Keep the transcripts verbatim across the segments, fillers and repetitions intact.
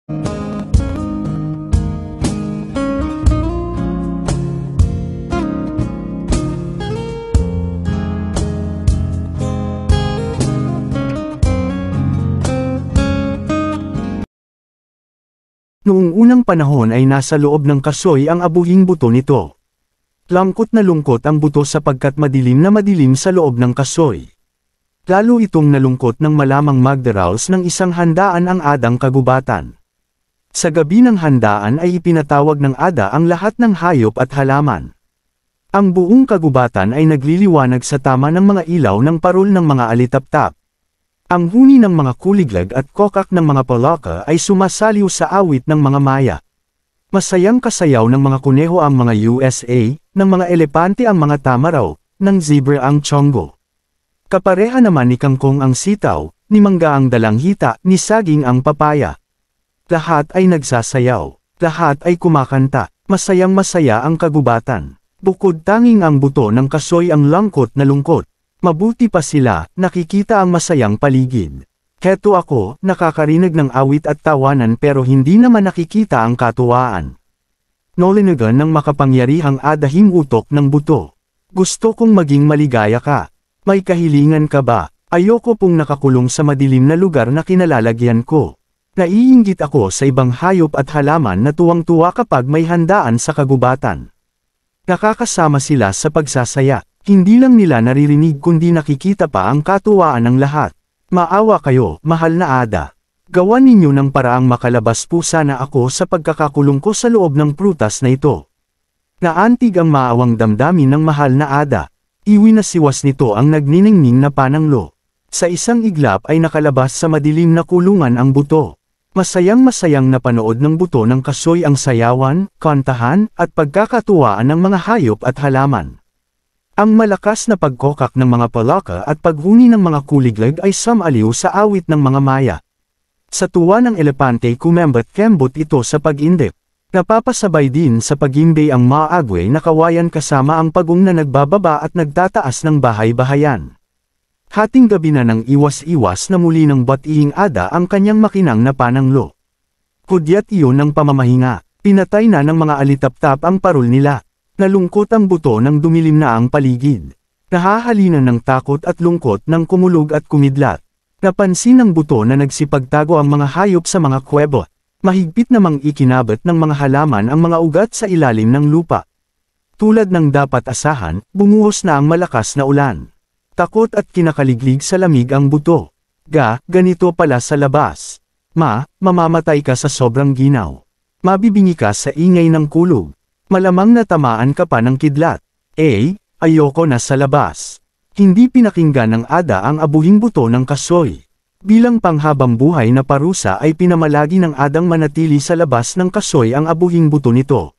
Noong unang panahon ay nasa loob ng kasoy ang abuhing buto nito. Lungkot na lungkot ang buto sapagkat madilim na madilim sa loob ng kasoy. Lalo itong nalungkot nang malamang magdaraos ng isang handaan ang adang kagubatan. Sa gabi ng handaan ay ipinatawag ng ada ang lahat ng hayop at halaman. Ang buong kagubatan ay nagliliwanag sa tama ng mga ilaw ng parol ng mga alitaptap. Ang huni ng mga kuliglag at kokak ng mga palaka ay sumasaliw sa awit ng mga maya. Masayang kasayaw ng mga kuneho ang mga U S A, ng mga elepante ang mga tamaraw, ng zebra ang chongo. Kapareha naman ni kangkong ang sitaw, ni mangga ang dalanghita, ni saging ang papaya. Lahat ay nagsasayaw, lahat ay kumakanta, masayang masaya ang kagubatan. Bukod tanging ang buto ng kasoy ang lungkot na lungkot. Mabuti pa sila, nakikita ang masayang paligid. Heto ako, nakakarinig ng awit at tawanan pero hindi naman nakikita ang katuwaan. Nolinagan ng makapangyarihang adahing utok ng buto. Gusto kong maging maligaya ka. May kahilingan ka ba? Ayoko pong nakakulong sa madilim na lugar na kinalalagyan ko. Naiinggit ako sa ibang hayop at halaman na tuwang-tuwa kapag may handaan sa kagubatan. Nakakasama sila sa pagsasaya. Hindi lang nila naririnig kundi nakikita pa ang katuwaan ng lahat. Maawa kayo, mahal na ada. Gawan ninyo ng paraang makalabas po sana ako sa pagkakakulong ko sa loob ng prutas na ito. Naantig ang maawang damdamin ng mahal na ada. Iwinasiwas nito ang nagniningning na pananglo. Sa isang iglap ay nakalabas sa madilim na kulungan ang buto. Masayang-masayang napanood ng buto ng kasoy ang sayawan, kantahan, at pagkakatuwaan ng mga hayop at halaman. Ang malakas na pagkokak ng mga palaka at paghuni ng mga kuliglag ay samaliw sa awit ng mga maya. Sa tuwa ng elepante kumembot kembot ito sa pag-indip. Napapasabay din sa pagimbay ang maagwe na kawayan kasama ang pagong na nagbababa at nagtataas ng bahay-bahayan. Hating gabi na ng iwas-iwas na muli ng batihing ada ang kanyang makinang na pananglo. Kudyat iyon ng pamamahinga, pinatay na ng mga alitaptap ang parol nila. Nalungkot ang buto nang dumilim na ang paligid. Nahahalinan ng takot at lungkot nang kumulog at kumidlat. Napansin ng buto na nagsipagtago ang mga hayop sa mga kuwebo. Mahigpit namang ikinabot ng mga halaman ang mga ugat sa ilalim ng lupa. Tulad ng dapat asahan, bumuhos na ang malakas na ulan. Takot at kinakaliglig sa lamig ang buto. Ga, ganito pala sa labas. Ma, mamamatay ka sa sobrang ginaw. Mabibingi ka sa ingay ng kulog. Malamang natamaan ka pa ng kidlat. Eh, ayoko na sa labas. Hindi pinakinggan ng ada ang abuhing buto ng kasoy. Bilang panghabang buhay na parusa ay pinamalagi ng adang manatili sa labas ng kasoy ang abuhing buto nito.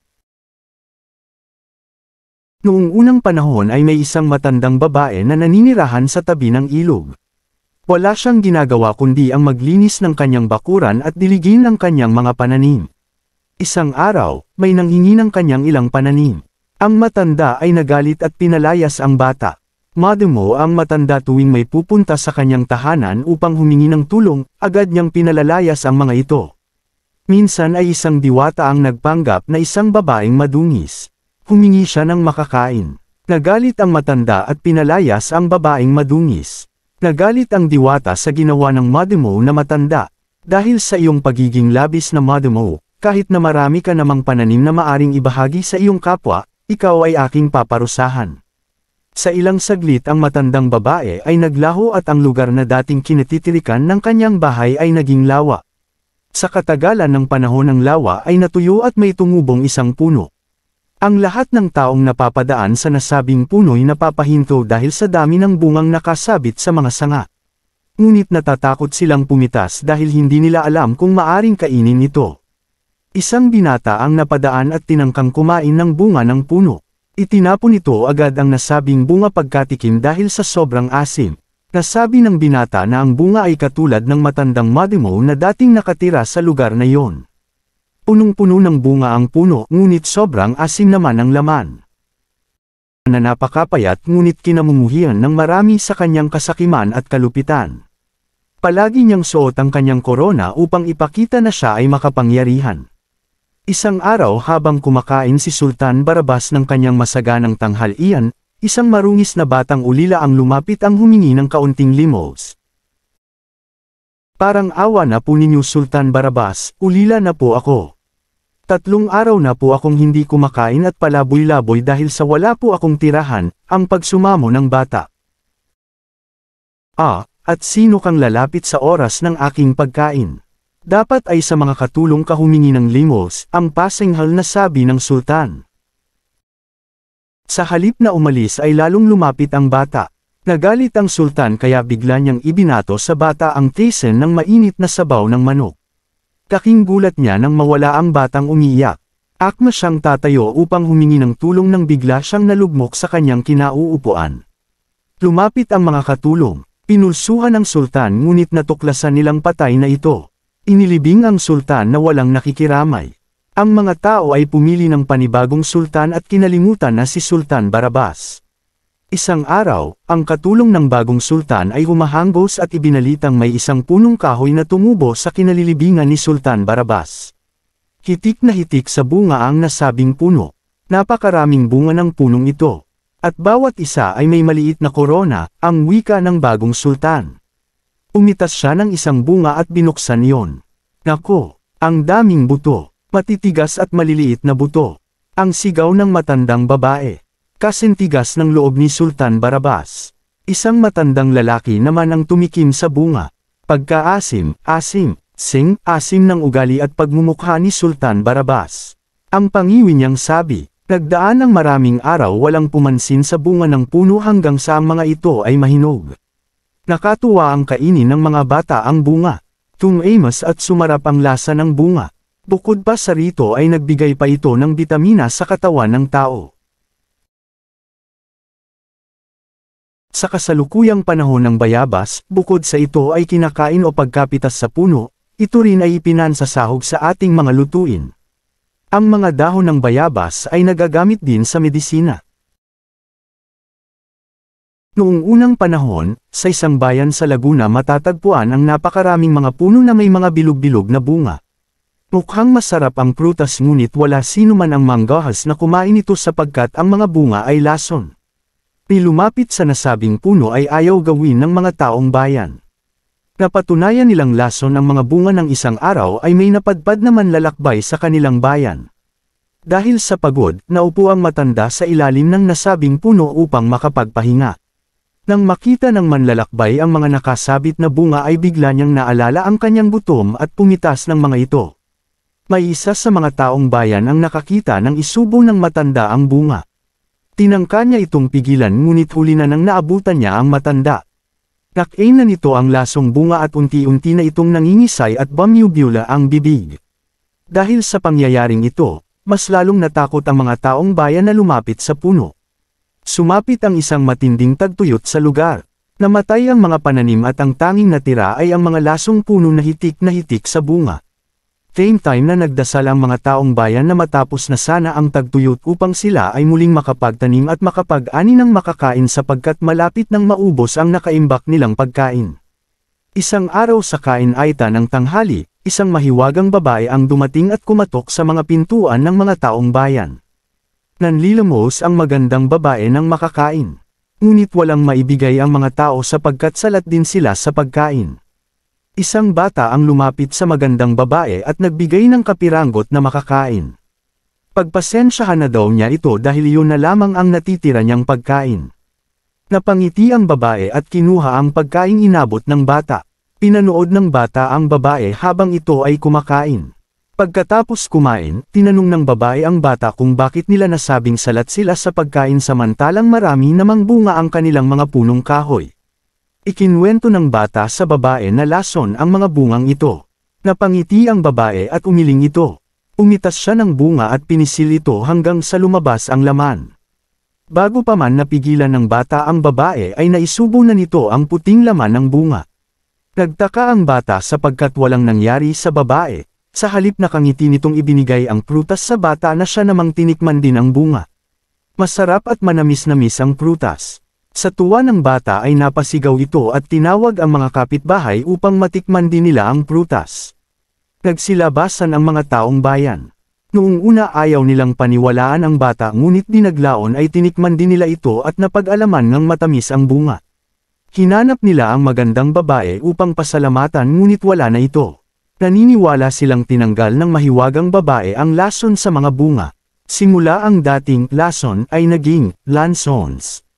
Noong unang panahon ay may isang matandang babae na naninirahan sa tabi ng ilog. Wala siyang ginagawa kundi ang maglinis ng kanyang bakuran at diligin ang kanyang mga pananim. Isang araw, may nanghingi ng kanyang ilang pananim. Ang matanda ay nagalit at pinalayas ang bata. Madamo ang matanda tuwing may pupunta sa kanyang tahanan upang humingi ng tulong, agad niyang pinalalayas ang mga ito. Minsan ay isang diwata ang nagpanggap na isang babaeng madungis. Humingi siya ng makakain. Nagalit ang matanda at pinalayas ang babaeng madungis. Nagalit ang diwata sa ginawa ng madamo na matanda. Dahil sa iyong pagiging labis na madamo, kahit na marami ka namang pananim na maaring ibahagi sa iyong kapwa, ikaw ay aking paparusahan. Sa ilang saglit ang matandang babae ay naglaho at ang lugar na dating kinatitirikan ng kanyang bahay ay naging lawa. Sa katagalan ng panahon ng lawa ay natuyo at may tumubong isang puno. Ang lahat ng taong napapadaan sa nasabing puno'y napapahinto dahil sa dami ng bungang nakasabit sa mga sanga. Ngunit natatakot silang pumitas dahil hindi nila alam kung maaring kainin ito. Isang binata ang napadaan at tinangkang kumain ng bunga ng puno. Itinapon ito agad ang nasabing bunga pagkatikim dahil sa sobrang asim. Nasabi ng binata na ang bunga ay katulad ng matandang madamo na dating nakatira sa lugar na iyon. Punong-puno ng bunga ang puno ngunit sobrang asim naman ang laman. Na napakapayat ngunit kinamumuhian ng marami sa kanyang kasakiman at kalupitan. Palagi niyang suot ang kanyang korona upang ipakita na siya ay makapangyarihan. Isang araw habang kumakain si Sultan Barabas ng kanyang masaganang tanghalian, isang marungis na batang ulila ang lumapit ang humingi ng kaunting limos. Parang awa na po ninyo Sultan Barabas, ulila na po ako. Tatlong araw na po akong hindi kumakain at palaboy-laboy dahil sa wala po akong tirahan, ang pagsumamo ng bata. Ah, at sino kang lalapit sa oras ng aking pagkain? Dapat ay sa mga katulong ka humingi ng limos, ang pasenghal na sabi ng Sultan. Sa halip na umalis ay lalong lumapit ang bata. Nagalit ang Sultan kaya bigla niyang ibinato sa bata ang tesen ng mainit na sabaw ng manok. Kaking gulat niya nang mawala ang batang umiiyak. Akma siyang tatayo upang humingi ng tulong nang bigla siyang nalugmok sa kanyang kinauupuan. Lumapit ang mga katulong. Pinulsuhan ng Sultan ngunit natuklasan nilang patay na ito. Inilibing ang Sultan na walang nakikiramay. Ang mga tao ay pumili ng panibagong Sultan at kinalimutan na si Sultan Barabas. Isang araw, ang katulong ng bagong Sultan ay humahanggos at ibinalitang may isang punong kahoy na tumubo sa kinalilibingan ni Sultan Barabas. Hitik na hitik sa bunga ang nasabing puno. Napakaraming bunga ng punong ito. At bawat isa ay may maliit na korona, ang wika ng bagong Sultan. Umitas siya ng isang bunga at binuksan iyon. Nako, ang daming buto, matitigas at maliliit na buto. Ang sigaw ng matandang babae. Kasintigas ng loob ni Sultan Barabas. Isang matandang lalaki naman ang tumikim sa bunga. Pagkaasim, asim, sing, asim ng ugali at pagmumukha ni Sultan Barabas. Ang pangiwi niyang sabi. Nagdaan ng maraming araw walang pumansin sa bunga ng puno hanggang sa ang mga ito ay mahinog. Nakatuwa ang kainin ng mga bata ang bunga. Tumamas at sumarap ang lasa ng bunga. Bukod pa sa rito ay nagbigay pa ito ng bitamina sa katawan ng tao. Sa kasalukuyang panahon ng bayabas, bukod sa ito ay kinakain o pagkapitas sa puno, ito rin ay ipinansasahog sa ating mga lutuin. Ang mga dahon ng bayabas ay nagagamit din sa medisina. Noong unang panahon, sa isang bayan sa Laguna matatagpuan ang napakaraming mga puno na may mga bilog-bilog na bunga. Mukhang masarap ang prutas ngunit wala sino man ang manggahas na kumain ito sapagkat ang mga bunga ay lason. Nilumapit sa nasabing puno ay ayaw gawin ng mga taong bayan. Napatunayan nilang lason ang mga bunga ng isang araw ay may napadpad na manlalakbay sa kanilang bayan. Dahil sa pagod, naupo ang matanda sa ilalim ng nasabing puno upang makapagpahinga. Nang makita ng manlalakbay ang mga nakasabit na bunga ay bigla niyang naalala ang kanyang gutom at pumitas ng mga ito. May isa sa mga taong bayan ang nakakita ng isubo ng matanda ang bunga. Tinangka niya itong pigilan ngunit huli na nang naabutan niya ang matanda. Nakain na nito ang lasong bunga at unti-unti na itong nangingisay at bumubula ang bibig. Dahil sa pangyayaring ito, mas lalong natakot ang mga taong bayan na lumapit sa puno. Sumapit ang isang matinding tagtuyot sa lugar. Namatay ang mga pananim at ang tanging natira ay ang mga lasong puno na hitik na hitik sa bunga. Same time na nagdasal ang mga taong bayan na matapos na sana ang tagtuyot upang sila ay muling makapagtanim at makapag-ani ng makakain sapagkat malapit nang maubos ang nakaimbak nilang pagkain. Isang araw sa kain-aita ng tanghali, isang mahiwagang babae ang dumating at kumatok sa mga pintuan ng mga taong bayan. Nanlilamos ang magandang babae ng makakain. Ngunit walang maibigay ang mga tao sapagkat salat din sila sa pagkain. Isang bata ang lumapit sa magandang babae at nagbigay ng kapiranggot na makakain. Pagpasensyahan na daw niya ito dahil iyon na lamang ang natitira niyang pagkain. Napangiti ang babae at kinuha ang pagkain inabot ng bata. Pinanood ng bata ang babae habang ito ay kumakain. Pagkatapos kumain, tinanong ng babae ang bata kung bakit nila nasabing salat sila sa pagkain samantalang marami namang bunga ang kanilang mga punong kahoy. Ikinwento ng bata sa babae na lason ang mga bungang ito. Napangiti ang babae at umiling ito. Umitas siya ng bunga at pinisil ito hanggang sa lumabas ang laman. Bago pa man napigilan ng bata ang babae ay naisubo na nito ang puting laman ng bunga. Nagtaka ang bata sapagkat walang nangyari sa babae, sa halip na kangiti nitong ibinigay ang prutas sa bata na siya namang tinikman din ang bunga. Masarap at manamis-namis ang prutas. Sa tuwa ng bata ay napasigaw ito at tinawag ang mga kapitbahay upang matikman din nila ang prutas. Nagsilabasan ang mga taong bayan. Noong una ayaw nilang paniwalaan ang bata ngunit dinaglaon ay tinikman din nila ito at napag-alaman ng matamis ang bunga. Hinanap nila ang magandang babae upang pasalamatan ngunit wala na ito. Naniniwala silang tinanggal ng mahiwagang babae ang lason sa mga bunga. Simula ang dating lason ay naging lansons.